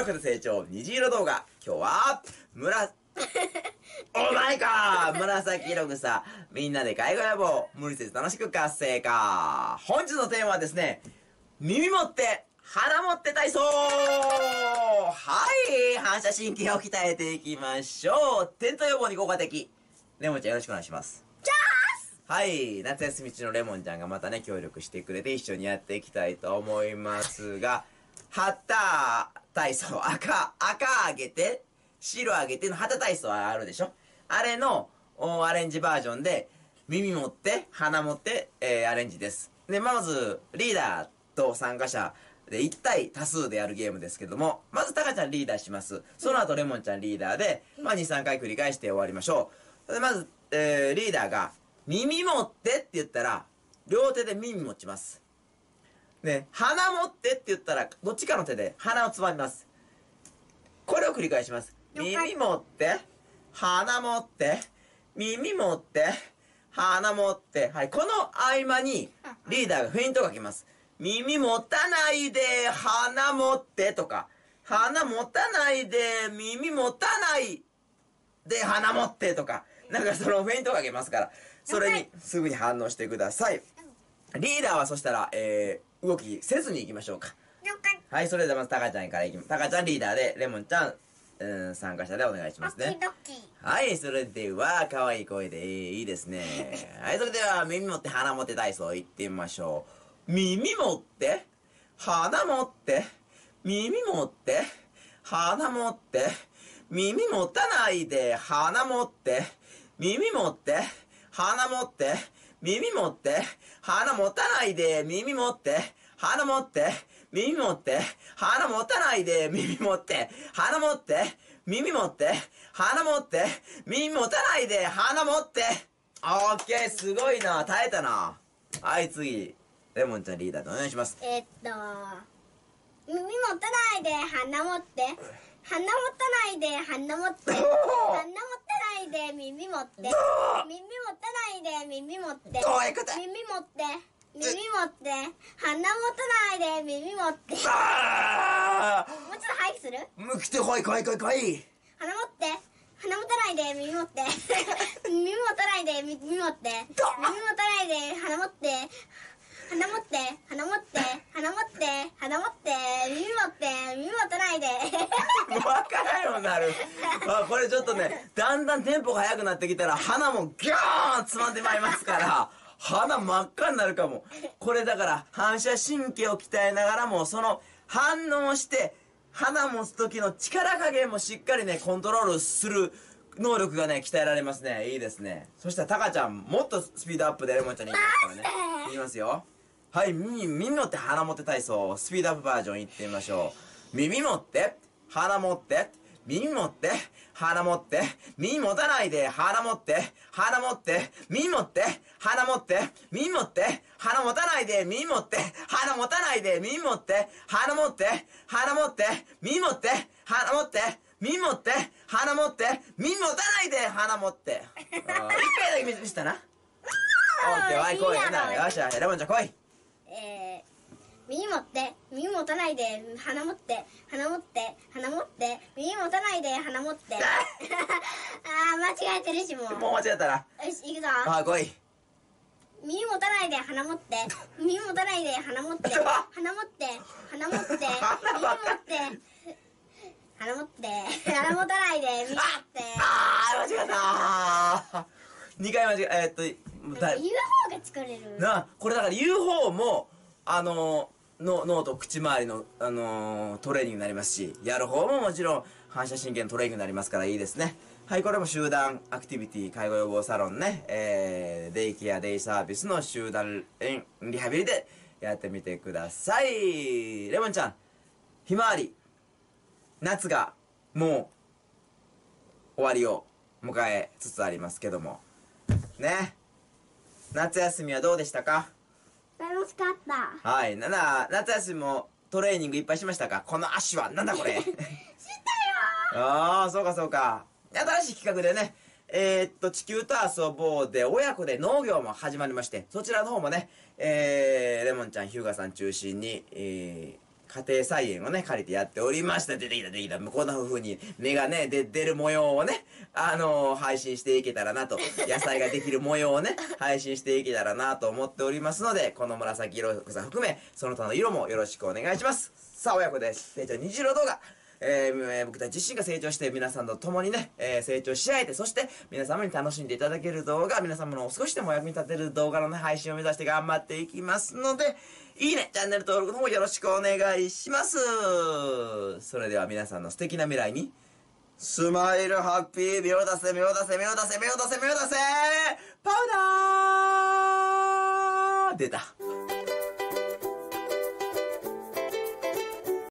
くで成長、虹色動画。今日は、お前か紫色草。みんなで介護予防。無理せず楽しく活性化。本日のテーマはですね、耳持って、鼻持って体操。はい。反射神経を鍛えていきましょう。転倒予防に効果的。レモンちゃんよろしくお願いします。はい。夏休み中のレモンちゃんがまたね、協力してくれて一緒にやっていきたいと思いますが、旗体操、赤上げて、白上げての旗体操あるでしょ？あれのアレンジバージョンで、耳持って、鼻持って、アレンジです。で、まず、リーダーと参加者で1対多数でやるゲームですけども、まずタカちゃんリーダーします。その後レモンちゃんリーダーで、まあ2、3回繰り返して終わりましょう。で、まず、リーダーが、耳持ってって言ったら、両手で耳持ちます。ね、鼻持ってって言ったら、どっちかの手で鼻をつまみます。これを繰り返します。耳持って、鼻持って、耳持って、鼻持って。はい、この合間に、リーダーがフェイントをかけます。耳持たないで、鼻持ってとか、鼻持たないで、耳持たないで、鼻持ってとか、なんかそのフェイントをかけますから、それにすぐに反応してください。リーダーはそしたら、動きせずに行きましょうか。はい、それではまずタカちゃんから行きます。タカちゃんリーダーで、レモンちゃん、参加者でお願いしますね。はい、それでは、可愛い声でいいですね。はい、それでは、耳持って鼻持って体操行ってみましょう。耳持って、鼻持って、耳持って、鼻持って、耳持たないで、鼻持って、耳持って、鼻持って、耳持って、鼻持たないで、耳持って、鼻持って、耳持って、鼻持たないで、耳持って、鼻持って、耳持って、鼻持って、耳持たないで、鼻持って。オッケー、すごいな、耐えたな。はい、次、レモンちゃんリーダーでお願いします。 耳持たないで、鼻持って、鼻持たないで、鼻持って、鼻持たないで、耳持って、耳持たないで、耳持って、耳持って、耳持って、鼻持たないで、耳持って。もうちょっと早くする？ 来てこい。 鼻持って、鼻持たないで、耳持って。耳持たないで、耳持って。耳持たないで、鼻持って。鼻持って、鼻持って、鼻持って、鼻持って、耳持って、耳持たないで。 わからんようになる。これちょっとね、だんだんテンポが速くなってきたら、鼻もギャーンつまんでまいりますから、鼻真っ赤になるかも。これだから、反射神経を鍛えながらも、その反応して、鼻持つ時の力加減もしっかりね、コントロールする能力がね、鍛えられますね。いいですね。そしたらタカちゃん、もっとスピードアップでレモンちゃんに行きますからね。いきますよ。はい、耳持って鼻持って体操、スピードアップバージョンいってみましょう。耳持って、鼻持って、耳持って、鼻持って、耳持たないで、鼻持って、鼻持って、耳持って、鼻持って、耳持って、鼻持たないで、耳持って、鼻持たないで、耳持って、鼻持って、鼻持って、耳持って、鼻持って、耳持って、鼻持って、耳持たないで、鼻持って。一回だけ見せたな。オッケー、はい、来い。よし、レモンちゃん来い。 耳持って、耳持たないで、鼻持って、鼻持って、鼻持って、耳持たないで、鼻持って。間違えてるし、もう。 もう間違ったな。 よし、行くぞ。 はい、来い。 耳持たないで、鼻持って、耳持たないで、鼻持って、鼻持って、鼻持って、耳持って、鼻持って、鼻持たないで、耳持って。 間違った2回間違え、 言う方が作れる。 これだから言う方も、脳と口周りの、トレーニングになりますし、やる方ももちろん反射神経のトレーニングになりますからいいですね。はい、これも集団アクティビティ、介護予防サロンね、デイケア、デイサービスの集団リハビリでやってみてください。レモンちゃん、ひまわり、夏がもう終わりを迎えつつありますけども、ね。夏休みはどうでしたか？ 楽しかった。 はい。夏休みもトレーニングいっぱいしましたか？この足は、なんだこれ。 したよああ、そうかそうか。新しい企画でね、地球と遊ぼうで親子で農業も始まりまして、そちらの方もね、レモンちゃん、ヒューガさん中心に、 家庭菜園をね、借りてやっておりました。出てきた。こんな風に芽がね、出る模様をね、配信していけたらなと、野菜ができる模様をね、配信していけたらなと思っておりますので、この紫色草含め、その他の色もよろしくお願いします。さあ、親子です。成長虹色動画。僕たち自身が成長して皆さんと共にね、成長し合えて、そして皆様に楽しんでいただける動画、皆様の少しでも役に立てる動画の、ね、配信を目指して頑張っていきますので、いいね、チャンネル登録の方もよろしくお願いします。それでは皆さんの素敵な未来に、スマイルハッピー、目を出せパウダー出た。